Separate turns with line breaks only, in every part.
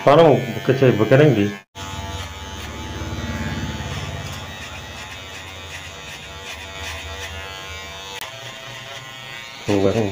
Soalnya mau bekerja bekerja di bukan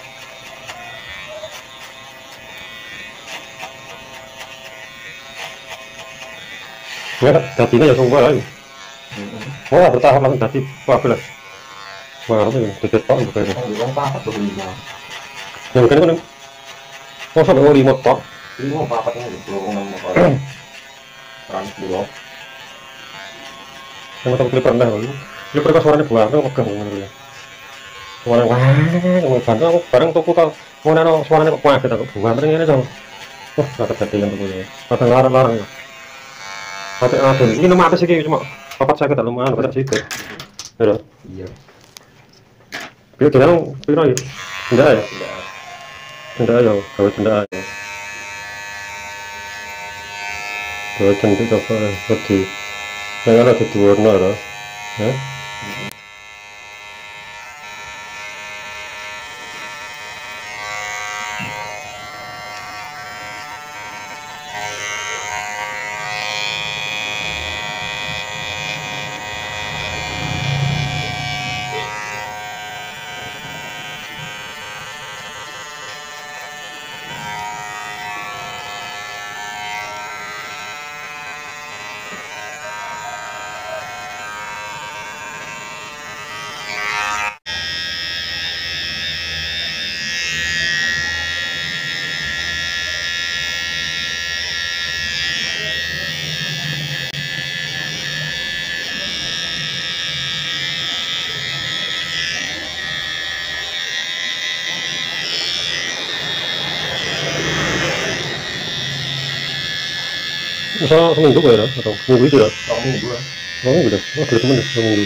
ya tadinya ya semua lagi wah bertahap langsung tadi wah belas wah ini tiket tok bekerja
Yang papat tuh lima.
yang bekerja kan oh sampai mau remote tok
Lima papatnya itu lowongan motor. Trans bulog.
yang mau klip rendah lalu klip pas suaranya buah aku pegang ngono ya suara wah mau bantu aku bareng tuku kau mau nano suaranya kok kuat kita buah terus ini dong wah nggak terjadi yang tuku ya kadang larang-larang sampai ada ini nomor apa sih cuma papat saya kita lumayan pada situ ya
Iya.
itu dengan piro ya enggak ya
Enggak.
enggak ya kalau enggak ya kalau cantik apa lebih yang ada di warna lah ya misal seminggu ya atau minggu itu ya
Tahun minggu lah.
oh minggu deh oh dari temen deh seminggu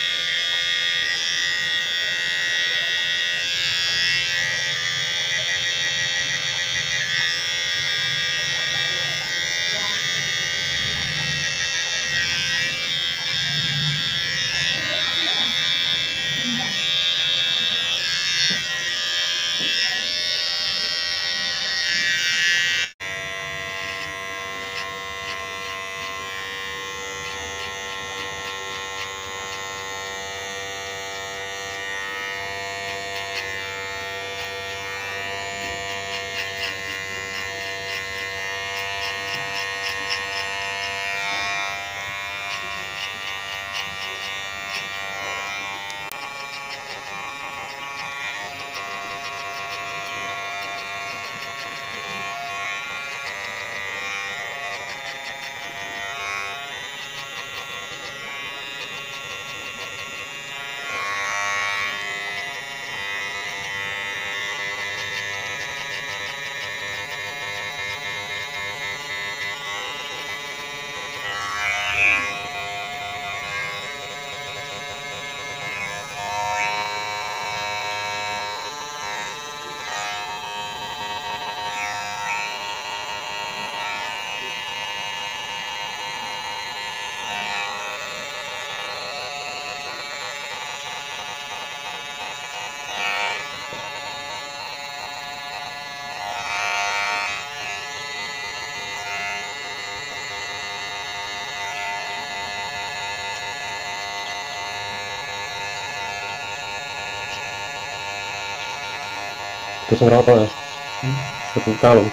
terus ngerokok ya itu kalung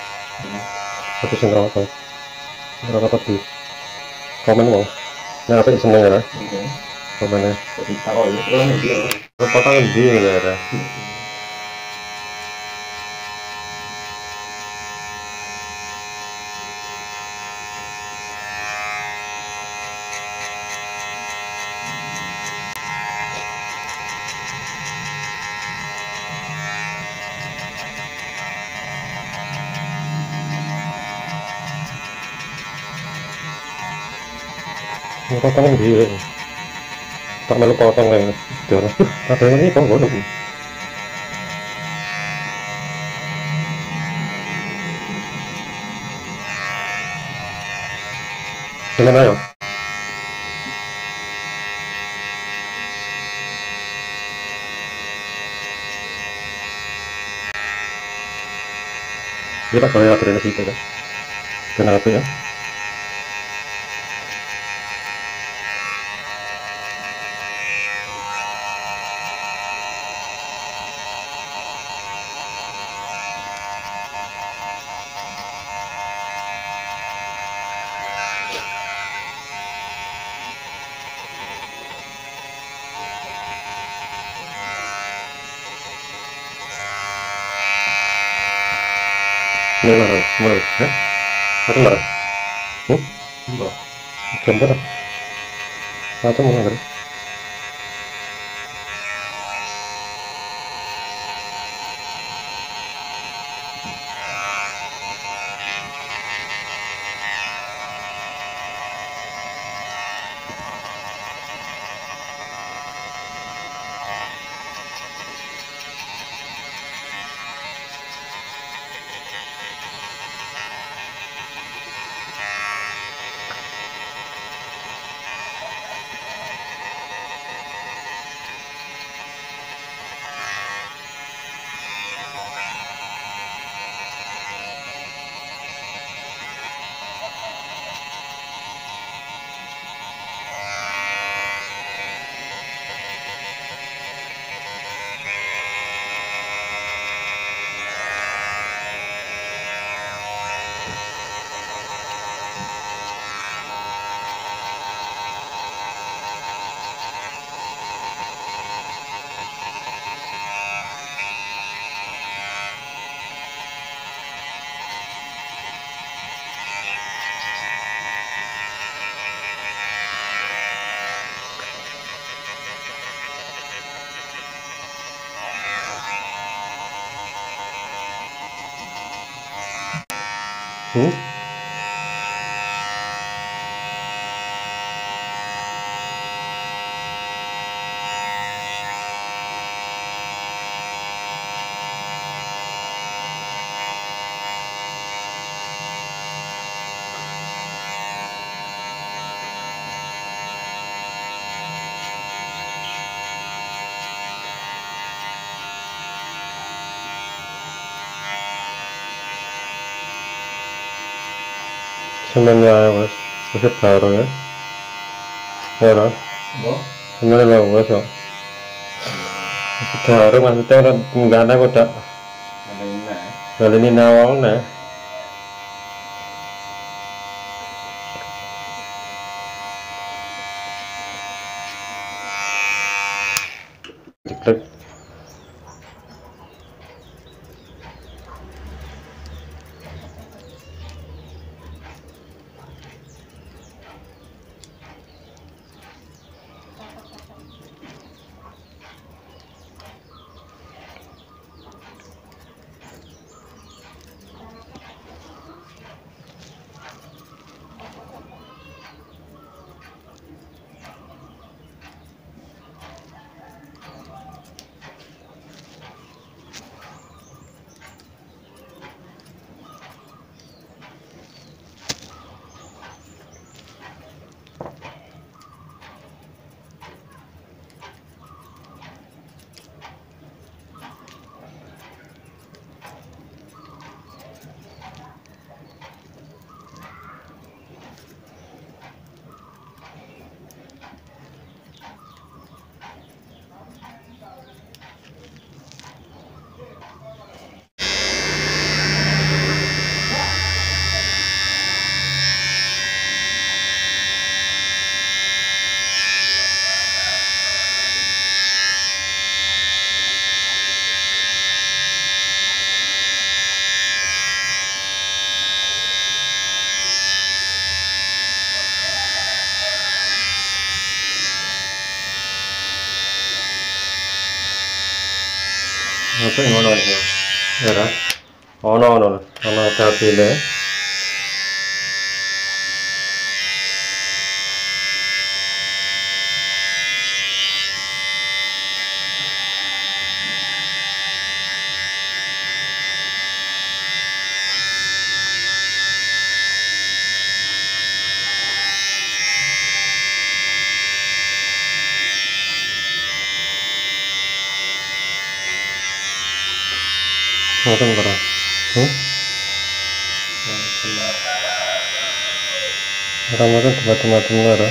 satu sing ngerokok di komen mau nah apa seneng ya komennya
Jadi tahu ya. Kalau nanti ya.
perpotongan di ya potong di tak melu potong ya ada yang ini kok bodoh gimana ya kita kayak ada di situ kan Kenapa ya? Ini mana? Mana? Hah? Atau mana?
Enggak.
Gambar? Atau mana? Semennya mas, masih baru ya? Ya lah,
Enggak.
semennya bagus kok. Masih baru maksudnya udah nggak ada udah
Ada ini lah.
kali ini nawal nih. Diklik. Apa yang mana itu? Ya lah. Oh no no no, hati deh. Langsung berang.
Yang kena.
Ramadan macam-macam lah.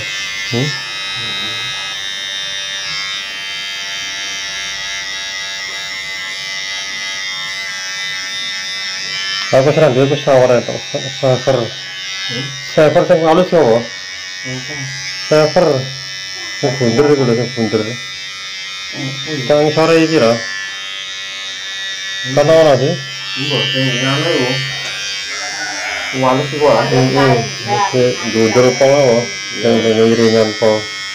Aku serang dia aku sawar itu server yang halus ya wah server yang bunder itu loh yang bunder yang sore ini lah karena apa sih
yang itu walus itu lah
bunder apa lah yang ringan apa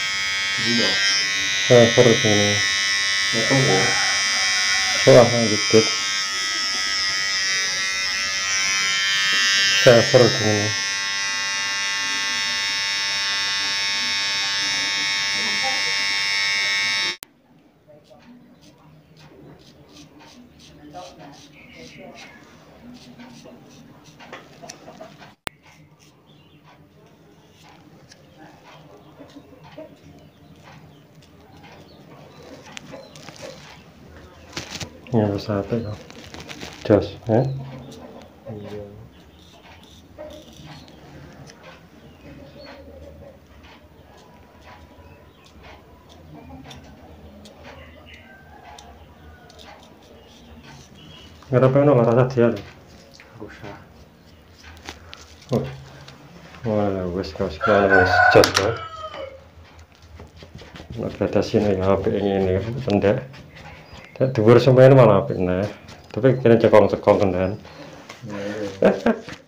server ini
itu
soal gitu server ini ya bisa apa ya jas ya nggak apa yang rasa dia
rusak
wah wes jas kan nak batasin ya HP ini pendek dhuwur semuanya malah HP nah tapi kena cekong-cekong kan